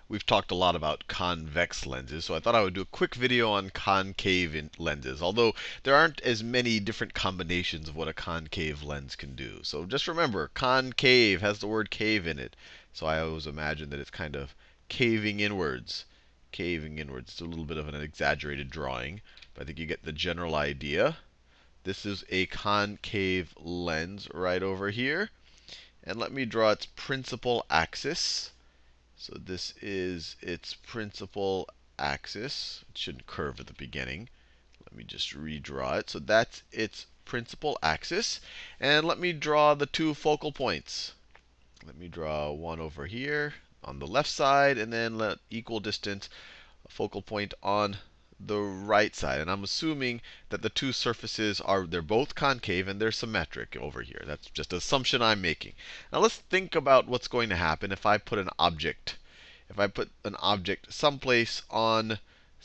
we've talked a lot about convex lenses, so I thought I would do a quick video on concave lenses, although there aren't as many different combinations of what a concave lens can do. So just remember, concave has the word cave in it. So I always imagine that it's kind of caving inwards. Caving inwards. It's a little bit of an exaggerated drawing, but I think you get the general idea. This is a concave lens right over here. And let me draw its principal axis. So this is its principal axis. It shouldn't curve at the beginning. Let me just redraw it. So that's its principal axis. And let me draw the two focal points. Let me draw one over here on the left side, and then let equal distance a focal point on the right side. And I'm assuming that the two surfaces they're both concave and they're symmetric over here. That's just an assumption I'm making. Now let's think about what's going to happen if I put an object. If I put an object someplace on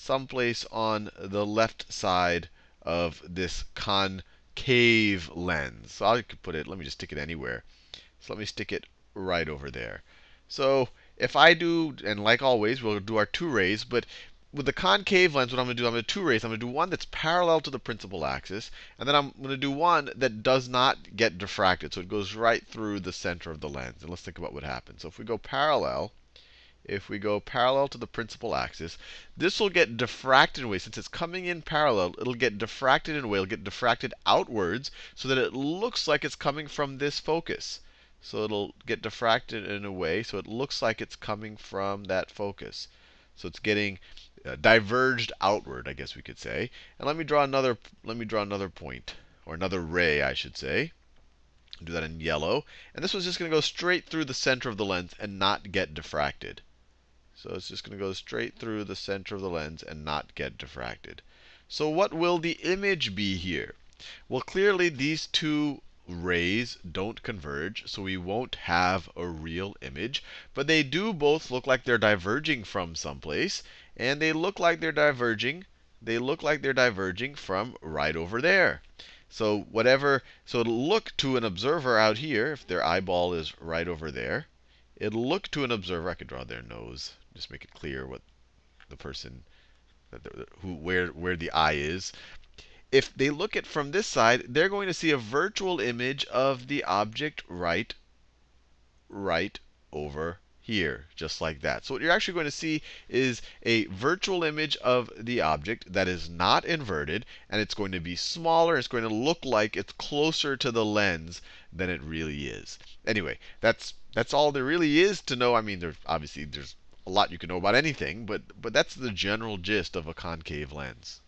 the left side of this concave lens. So I could put it, let me just stick it anywhere. So let me stick it right over there. So if I do, and like always, we'll do our two rays, but with the concave lens, what I'm going to do, I'm going to do two rays. I'm going to do one that's parallel to the principal axis, and then I'm going to do one that does not get diffracted. So it goes right through the center of the lens. And let's think about what happens. So if we go parallel to the principal axis, this will get diffracted in a way. Since it's coming in parallel, it'll get diffracted in a way. It'll get diffracted outwards so that it looks like it's coming from this focus. So it'll get diffracted in a way so it looks like it's coming from that focus. So it's getting diverged outward, I guess we could say. And let me draw another point, or another ray, I should say. Do that in yellow. And this one's just going to go straight through the center of the lens and not get diffracted. So it's just going to go straight through the center of the lens and not get diffracted. So what will the image be here? Well, clearly these two rays don't converge, so we won't have a real image. But they do both look like they're diverging from someplace, and they look like they're diverging. They look like they're diverging from right over there. So it'll look to an observer out here, if their eyeball is right over there. It'll look to an observer. I could draw their nose, just make it clear what the person, where the eye is. If they look at from this side, they're going to see a virtual image of the object right over here, just like that. So what you're actually going to see is a virtual image of the object that is not inverted, and it's going to be smaller. It's going to look like it's closer to the lens than it really is. Anyway, that's all there really is to know. I mean, there's a lot you can know about anything, but that's the general gist of a concave lens.